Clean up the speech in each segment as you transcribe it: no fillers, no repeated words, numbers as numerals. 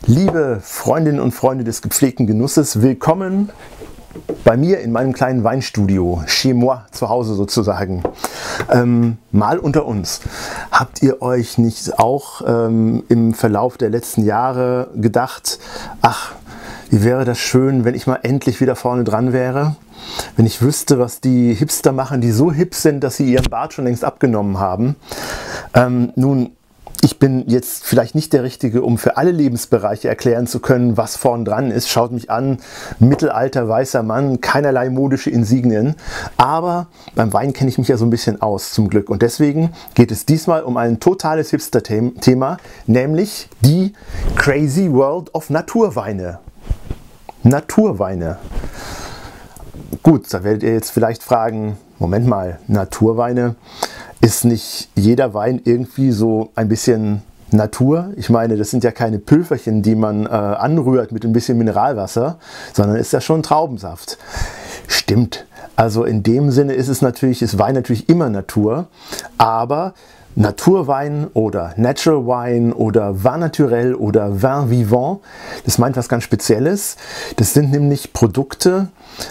Liebe Freundinnen und Freunde des gepflegten Genusses, willkommen bei mir in meinem kleinen Weinstudio, chez moi, zu Hause sozusagen. Mal unter uns. Habt ihr euch nicht auch im Verlauf der letzten Jahre gedacht, ach, wie wäre das schön, wenn ich mal endlich wieder vorne dran wäre? Wenn ich wüsste, was die Hipster machen, die so hip sind, dass sie ihren Bart schon längst abgenommen haben. Nun, ich bin jetzt vielleicht nicht der Richtige, um für alle Lebensbereiche erklären zu können, was vorn dran ist. Schaut mich an, mittelalter weißer Mann, keinerlei modische Insignien. Aber beim Wein kenne ich mich ja so ein bisschen aus, zum Glück. Und deswegen geht es diesmal um ein totales Hipster-Thema, nämlich die Crazy World of Naturweine. Naturweine. Gut, da werdet ihr jetzt vielleicht fragen, Moment mal, Naturweine, ist nicht jeder Wein irgendwie so ein bisschen Natur? Ich meine, das sind ja keine Pülverchen, die man anrührt mit ein bisschen Mineralwasser, sondern ist ja schon Traubensaft. Stimmt, also in dem Sinne ist Wein natürlich immer Natur, aber Naturwein oder Natural Wine oder Vin Naturel oder Vin Vivant, das meint was ganz Spezielles. Das sind nämlich Produkte,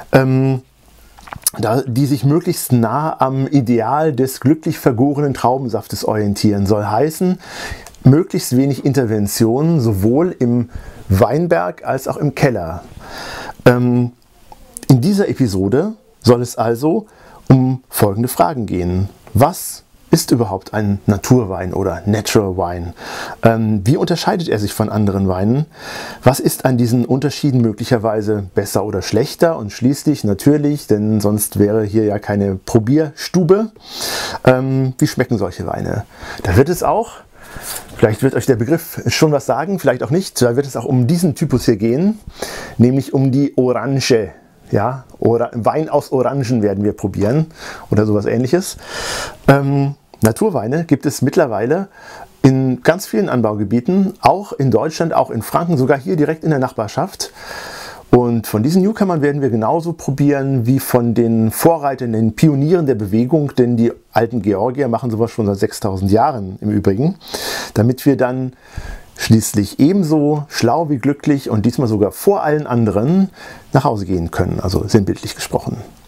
die sich möglichst nah am Ideal des glücklich vergorenen Traubensaftes orientieren. Soll heißen, möglichst wenig Interventionen, sowohl im Weinberg als auch im Keller. In dieser Episode soll es also um folgende Fragen gehen. Was ist überhaupt ein Naturwein oder Natural Wine? Wie unterscheidet er sich von anderen Weinen? Was ist an diesen Unterschieden möglicherweise besser oder schlechter? Und schließlich natürlich, denn sonst wäre hier ja keine Probierstube, wie schmecken solche Weine? Da wird es auch, vielleicht wird euch der Begriff schon was sagen, vielleicht auch nicht, da wird es auch um diesen Typus hier gehen, nämlich um die Orange. Ja, Wein aus Orangen werden wir probieren oder sowas Ähnliches. Naturweine gibt es mittlerweile in ganz vielen Anbaugebieten, auch in Deutschland, auch in Franken, sogar hier direkt in der Nachbarschaft. Und von diesen Newcomern werden wir genauso probieren wie von den Vorreitern, den Pionieren der Bewegung, denn die alten Georgier machen sowas schon seit 6000 Jahren im Übrigen, damit wir dann schließlich ebenso schlau wie glücklich und diesmal sogar vor allen anderen nach Hause gehen können, also sinnbildlich gesprochen.